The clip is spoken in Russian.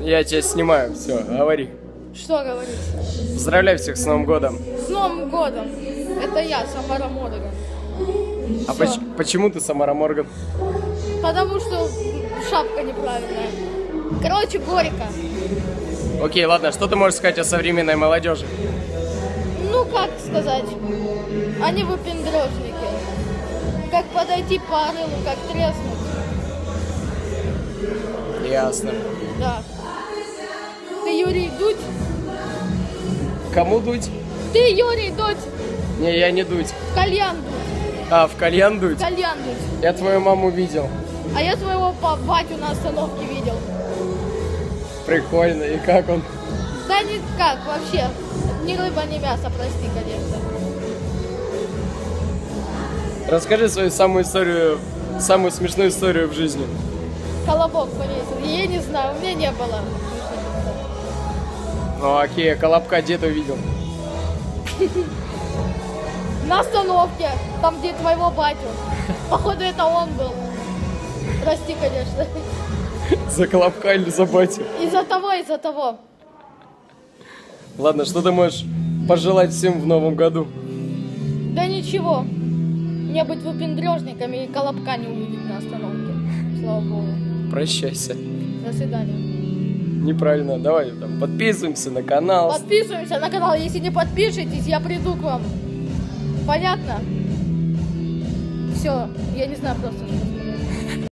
Я тебя снимаю, все, говори. Что говорить? Поздравляю всех с Новым годом. С Новым годом! Это я, Самара Морган. А почему ты Самара Морган? Потому что шапка неправильная. Короче, горько. Окей, ладно, что ты можешь сказать о современной молодежи? Ну, как сказать? Они выпендрежники. Как подойти по рылу, как треснуть. Ясно. Да. Ты Юрий Дудь? Кому дуть? Ты Юрий Дудь! Не, я не дуть. В кальян Дудь. А, в кальян дуть? В кальян Дудь. Я твою маму видел. А я своего батю на остановке видел. Прикольно, и как он? Да никак, вообще. Ни рыба, ни мясо, прости, конечно. Расскажи свою самую смешную историю в жизни. Колобок повесил. Я не знаю, у меня не было. Ну окей, а Колобка где ты увидел? На остановке, там где твоего батю. Походу это он был. Прости, конечно. За Колобка или за батю? Из-за того, из-за того. Ладно, что ты можешь пожелать всем в новом году? Да ничего. Не быть выпендрежниками и Колобка не увидеть на остановке. Слава богу. Прощайся. До свидания. Неправильно, давай там подписываемся на канал. Подписываемся на канал. Если не подпишетесь, я приду к вам. Понятно? Все, я не знаю просто, что